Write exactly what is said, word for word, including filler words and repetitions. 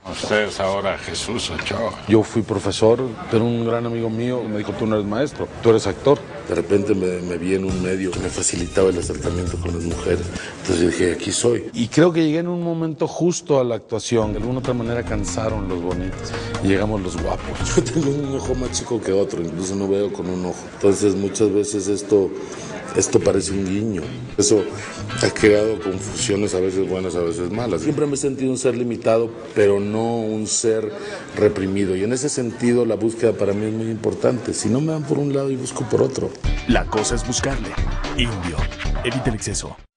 Usted es ahora Jesús Ochoa. Yo fui profesor, pero un gran amigo mío me dijo, tú no eres maestro, tú eres actor. De repente me, me vi en un medio que me facilitaba el acercamiento con las mujeres. Entonces yo dije, aquí soy. Y creo que llegué en un momento justo a la actuación. De alguna otra manera cansaron los bonitos y llegamos los guapos. Yo tengo un ojo más chico que otro, incluso no veo con un ojo. Entonces muchas veces esto... Esto parece un guiño. Eso ha creado confusiones a veces buenas, a veces malas. Siempre me he sentido un ser limitado, pero no un ser reprimido. Y en ese sentido la búsqueda para mí es muy importante. Si no me dan por un lado y busco por otro. La cosa es buscarle. Indio. Evita el exceso.